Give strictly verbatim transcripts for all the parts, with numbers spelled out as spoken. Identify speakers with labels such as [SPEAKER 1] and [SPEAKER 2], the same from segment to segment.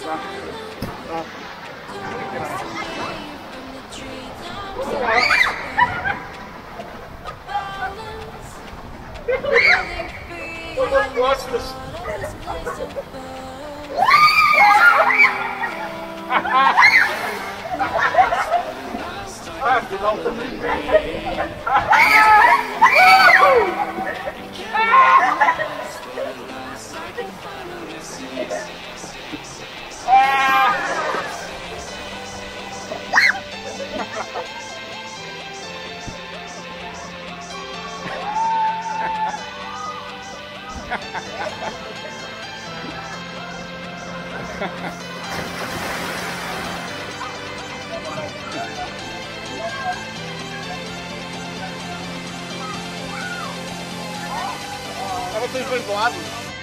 [SPEAKER 1] Olha costas. Ah, final também. Ela tem dois lados.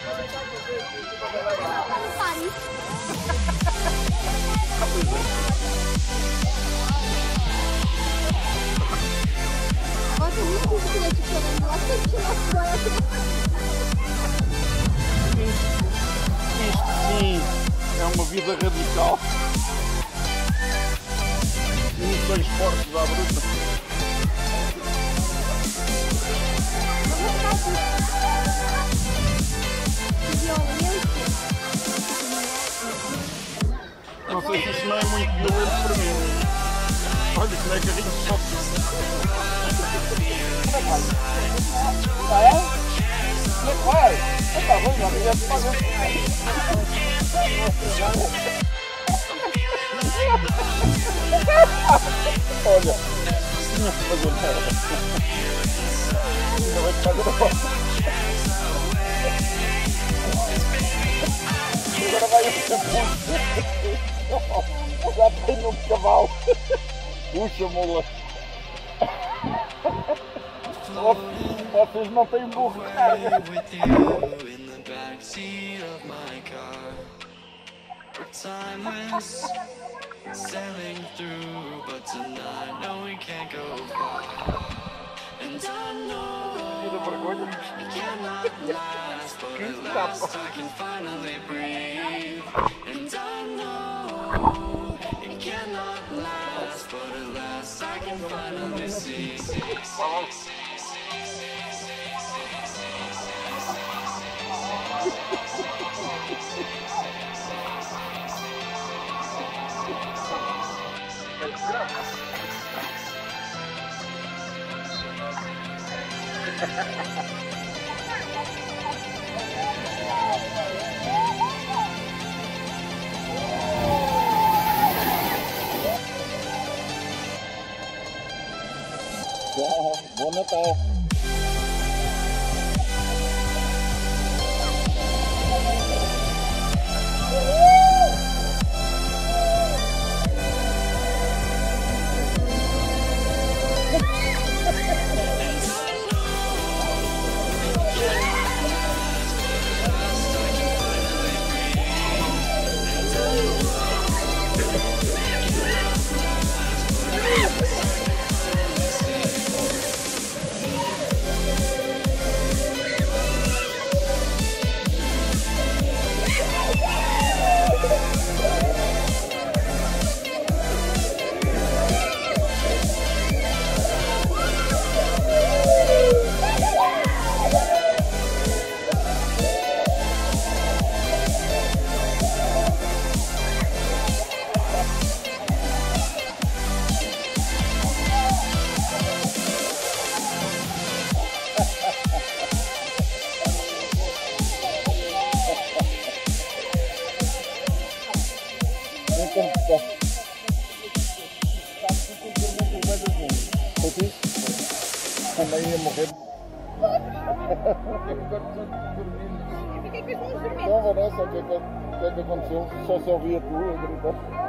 [SPEAKER 2] Bota muito filete falando lá, tem que tirar fora.
[SPEAKER 1] Isto sim é uma vida radical. Emissões fortes à bruta. Não sei se isso não é muito violento para mim. Olha, isso não é carrinho só. Ah, é? Como é que vai? Está bom, já me deve fazer. Olha, tinha que fazer merda. Ainda vai fazer a foto. Agora vai o campo. Já tem um cavalo. Puxa, mula. Vocês não têm burro de carga. Sailing through, but tonight, no, we can't go far. And I know it cannot last, but at last I can finally breathe. And I know it cannot last, but at last I can finally see. Bom Natal! Também ia morrer. Não, Vanessa, o que é que aconteceu? Só se ouvia tu a gritar.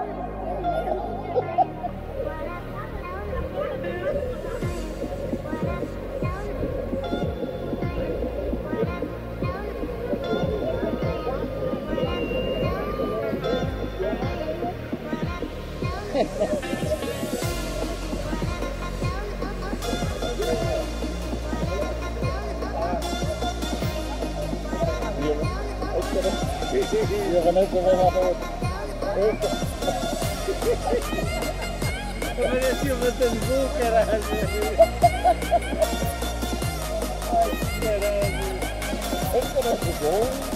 [SPEAKER 1] E a Vanessa vai lá para outra.
[SPEAKER 3] Parecia uma tambu, caralho. Ai, caralho. É caralho bom.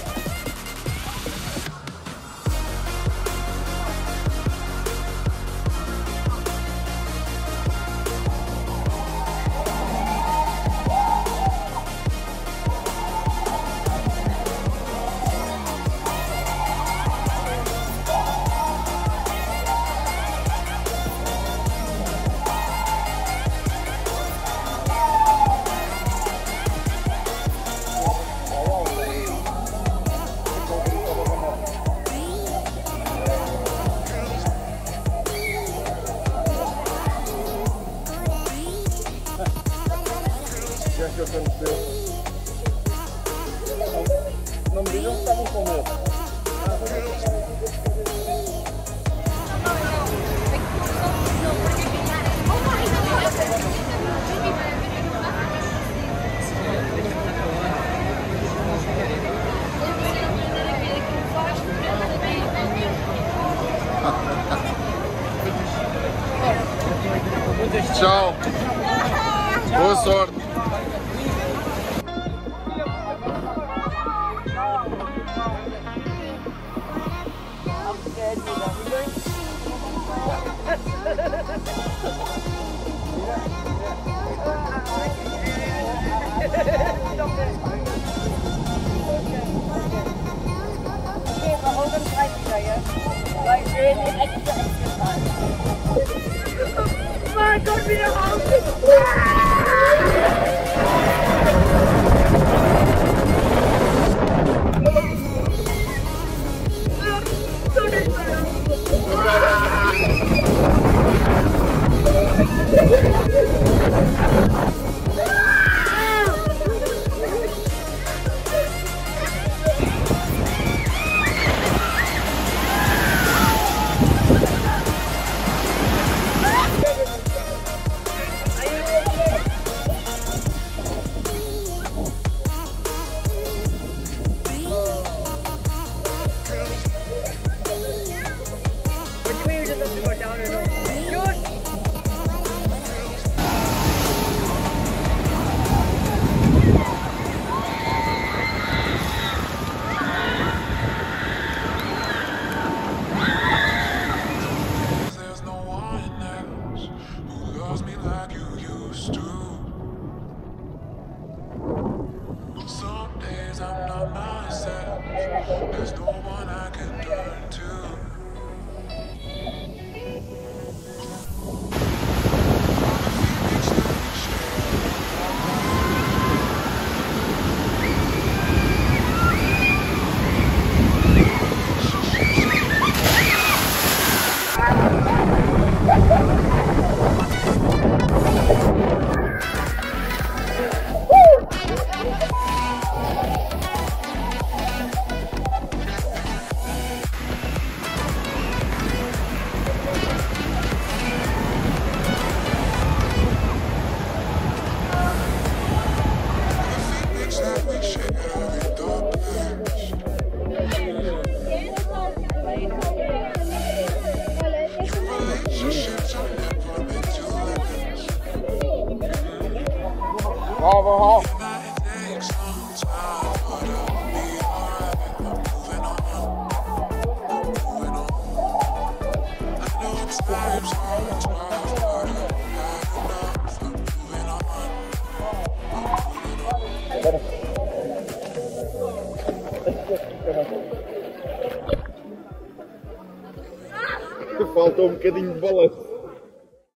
[SPEAKER 3] Já que eu aconteceu. Não me digam que estavam com medo.
[SPEAKER 4] Tchau. Boa sorte.
[SPEAKER 2] Okay, warum dann drei wieder, ja? Weil ich will die extra extra Mann, komm wieder raus!
[SPEAKER 4] Bravo, faltou um bocadinho de balanço.